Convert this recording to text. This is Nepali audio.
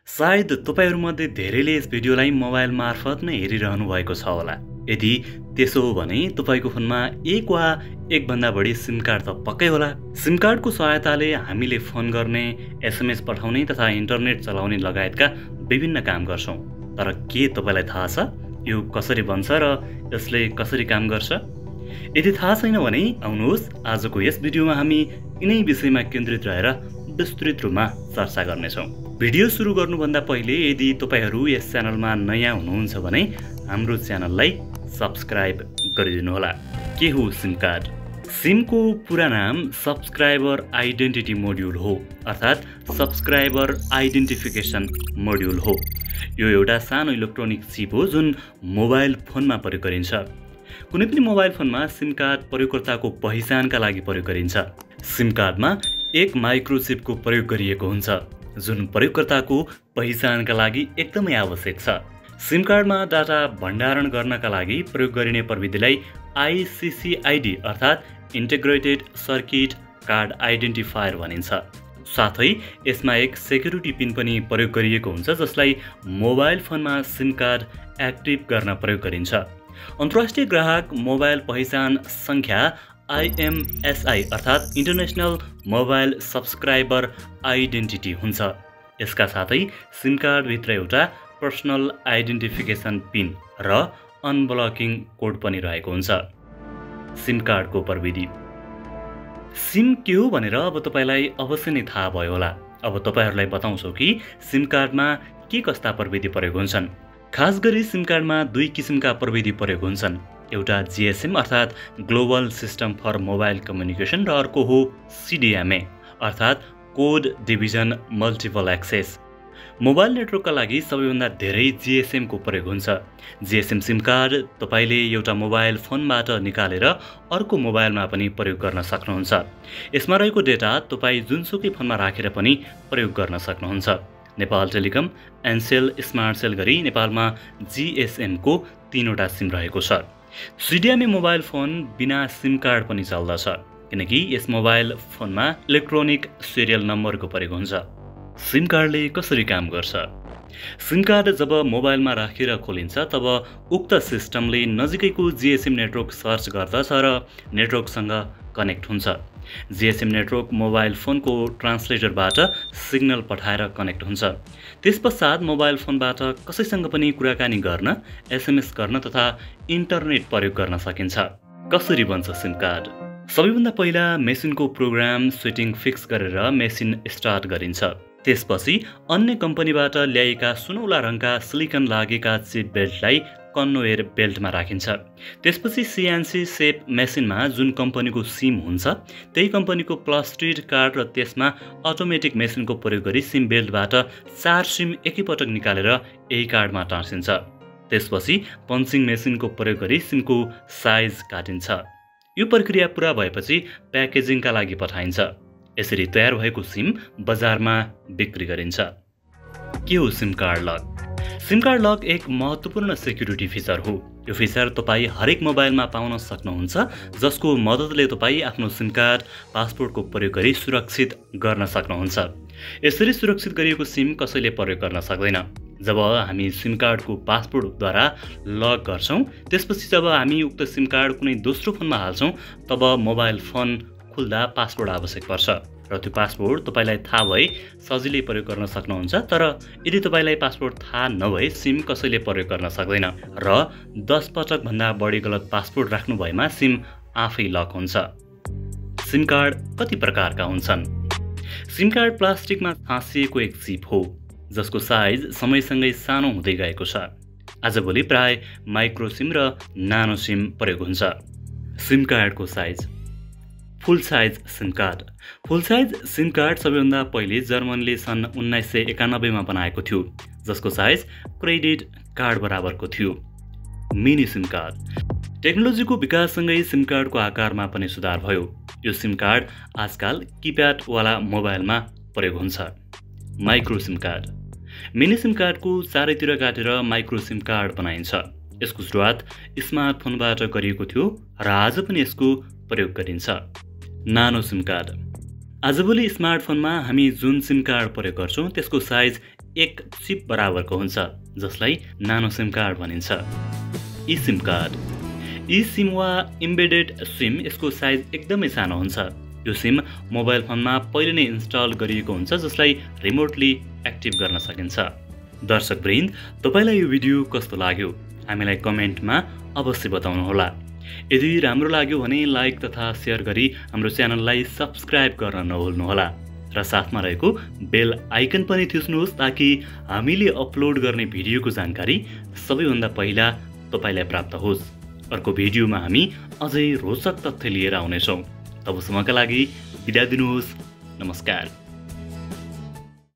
सायद तपाईहरुमध्ये धेरैले यस भिडियोलाई मोबाइल मार्फत नै हेरिरहनु भएको छ होला। यदि त्यसो हो भने तपाईको फोनमा एक वा एक भन्दा बढी सिम कार्ड त पक्कै होला। सिम कार्डको सहायताले हामीले फोन गर्ने, एसएमएस पठाउने तथा इन्टरनेट चलाउने लगायतका विभिन्न काम गर्छौं। तर के तपाईलाई थाहा छ यो कसरी बन्छ र यसले कसरी काम गर्छ? यदि थाहा छैन भने आउनुहोस् आजको यस भिडियोमा हामी यिनै विषयमा केन्द्रित रहेर विस्तृत रूपमा चर्चा गर्नेछौं। भिडियो सुरु गर्नुभन्दा पहिले यदि तपाईहरु यस च्यानलमा नयाँ हुनुहुन्छ भने हाम्रो च्यानललाई सब्स्क्राइब गरिदिनु होला। के हो सिम कार्ड? सिमको पूरा नाम सब्सक्राइबर आइडेन्टिटी मोड्युल हो, अर्थात् सब्सक्राइबर आइडेन्टिफिकेसन मोड्युल हो। यो एउटा सानो इलेक्ट्रोनिक चिप हो जुन मोबाइल फोनमा प्रयोग गरिन्छ। कुनै पनि मोबाइल फोनमा सिम कार्ड प्रयोगकर्ताको पहिचानका लागि प्रयोग गरिन्छ। सिम कार्डमा एक माइक्रोचिपको प्रयोग गरिएको हुन्छ जुन प्रयोगकर्ताको पहिचानका लागि एकदमै आवश्यक छ। सिम कार्डमा डाटा भण्डारण गर्नका लागि प्रयोग गरिने प्रविधिलाई आईसीसीआईडी अर्थात् इन्टिग्रेटेड सर्किट कार्ड आइडेन्टिफायर भनिन्छ। साथै यसमा एक सेक्युरिटी पिन पनि प्रयोग गरिएको हुन्छ जसलाई मोबाइल फोनमा सिम कार्ड एक्टिभ गर्न प्रयोग गरिन्छ। अन्तर्राष्ट्रिय ग्राहक मोबाइल पहिचान संख्या IMSI अर्थात् इन्टरनेशनल मोबाइल सब्सक्राइबर आइडेन्टिटी हुन्छ। यसका साथै सिम कार्ड भित्र एउटा पर्सनल आइडेन्टिफिकेसन पिन र अनब्लकिङ कोड पनि रहेको हुन्छ। सिम कार्डको प्रविधि। सिम के हो भनेर अब तपाईलाई अवश्य नै थाहा भयो होला। अब तपाईहरुलाई बताउँछु कि सिम कार्डमा के कस्ता प्रविधि प्रयोग हुन्छन्। खास गरी सिम कार्डमा दुई किसिमका प्रविधि प्रयोग हुन्छन्। एउटा GSM अर्थात् global system for mobile communication र अर्को हो CDMA अर्थात् code division multiple access. Mobile नेटवर्कका लागि सबैभन्दा धेरै GSM को प्रयोग हुन्छ। GSM सिम कार्ड तपाईले एउटा मोबाइल फोनबाट निकालेर अर्को मोबाइलमा पनि प्रयोग गर्न सक्नुहुन्छ। यसमा रहेको डेटा तपाई जुनसुकै फोनमा राखेर पनि प्रयोग गर्न सक्नुहुन्छ। Nepal telecom, Ncell, smart cell गरी नेपालमा GSM को 3 वटा सिम रहेको छ। CDMA मोबाइल फोन बिना सिम कार्ड पनि चल्दछ किनकि यस मोबाइल फोनमा इलेक्ट्रोनिक सिरियल नम्बरको प्रयोग हुन्छ। सिम कार्डले कसरी काम गर्छ? सिम कार्ड जब मोबाइलमा राखेर खोलिन्छ तब उक्त सिस्टमले नजिकैको GSM नेटवर्क सर्च गर्दछ र नेटवर्कसँग कनेक्ट हुन्छ। GSM नेटवर्क मोबाइल फोनको ट्रान्सलेटरबाट सिग्नल पठाएर कनेक्ट हुन्छ। त्यसपश्चात मोबाइल फोनबाट कसैसँग पनि कुराकानी गर्न, SMS गर्न तथा इन्टरनेट प्रयोग गर्न सकिन्छ। कसरी बन्छ सिम कार्ड? सबैभन्दा पहिला मेसिनको प्रोग्राम सेटिङ फिक्स गरेर मेसिन स्टार्ट गरिन्छ। त्यसपछि अन्य कम्पनीबाट ल्याएका सुनौला रङका सिलिकन लागेका चिप बेल्टलाई कन्वेयर बेल्टमा राखिन्छ। त्यसपछि CNC सेप मेसिनमा जुन कम्पनीको सिम हुन्छ त्यही कम्पनीको प्लास्टिक कार्ड र त्यसमा अटोमेटिक मेसिनको प्रयोग गरी सिम बेल्टबाट 4 सिम एकैपटक निकालेर यही कार्डमा टाँसिन्छ। त्यसपछि पन्चिङ मेसिनको प्रयोग गरी सिमको साइज काटिन्छ। यो प्रक्रिया पूरा भएपछि प्याकेजिङका लागि पठाइन्छ। यसरी तयार भएको सिम बजारमा बिक्री गरिन्छ। के हो SIM card lock? SIM card lock एक महत्त्वपूर्ण सेक्युरिटी फिचर हो। यो फिचर तपाई हरेक मोबाइलमा पाउन सक्नुहुन्छ जसको मद्दतले तपाई आफ्नो सिम कार्ड पासपोर्टको प्रयोग गरी सुरक्षित गर्न सक्नुहुन्छ। यसरी सुरक्षित गरिएको सिम कसैले प्रयोग गर्न सक्दैन। जब हामी सिम कार्डको पासपोर्टद्वारा लक गर्छौं त्यसपछि जब हामी उक्त सिम कार्ड कुनै दोस्रो फोनमा हाल्छौं तब मोबाइल फोन खुल्दा पासपोर्ट आवश्यक पर्छ र त्यो पासपोर्ट तपाईलाई थाहा भए सजिलै प्रयोग गर्न सक्नुहुन्छ। तर यदि तपाईलाई पासपोर्ट थाहा नभए सिम कसैले प्रयोग गर्न सक्दैन र 10 पटक भन्दा बढी गलत पासपोर्ट राख्नु भएमा सिम आफै लक हुन्छ। सिम कार्ड कति प्रकारका हुन्छन्? सिम कार्ड प्लास्टिकमा फाँसिएको एक चिप हो जसको साइज समयसँगै सानो हुँदै गएको छ। आजभोलि प्राय माइक्रो सिम र नानो सिम प्रयोग हुन्छ। सिम कार्डको size. Full size SIM card. Full size SIM card सबैभन्दा पहिले जर्मनले सन् 1991 मा बनाएको थियो जसको साइज क्रेडिट कार्ड बराबरको थियो। Mini SIM card. टेक्नोलोजीको विकाससँगै सिम कार्डको आकारमा पनि सुधार भयो। यो सिम कार्ड आजकल किप्याड वाला मोबाइलमा प्रयोग हुन्छ। Micro SIM card. Mini SIM कार्डको चारैतिर काटेर माइक्रो सिम कार्ड बनाइन्छ। यसको सुरुवात स्मार्टफोनबाट गरिएको थियो र आज पनि यसको प्रयोग गरिन्छ। नानो सिम कार्ड। आजभोलि स्मार्टफोनमा हामी जुन सिम कार्ड प्रयोग गर्छौं त्यसको साइज एक चिप बराबरको हुन्छ, जसलाई नानो सिम कार्ड भनिन्छ। eSIM कार्ड eSIM वा इम्बेडेड सिम यसको साइज एकदमै सानो हुन्छ। यो सिम मोबाइल फोनमा पहिले नै इन्स्टल गरिएको हुन्छ, जसलाई रिमोटली एक्टिभ गर्न सकिन्छ। दर्शकवृन्द, तपाईलाई यो भिडियो कस्तो लाग्यो हामीलाई कमेन्टमा अवश्य बताउनुहोला। यदि राम्रो लाग्यो भने लाइक तथा शेयर गरी हाम्रो च्यानललाई सब्स्क्राइब गर्न नभुल्नुहोला र साथमा रहेको बेल आइकन पनि थिच्नुहोस् ताकि हामीले अपलोड गर्ने भिडियोको जानकारी सबैभन्दा पहिला तपाईलाई प्राप्त होस्। अर्को भिडियोमा हामी अझै रोचक तथ्य लिएर आउनेछौँ। तबसम्मका लागि बिदा दिनुहोस्। नमस्कार।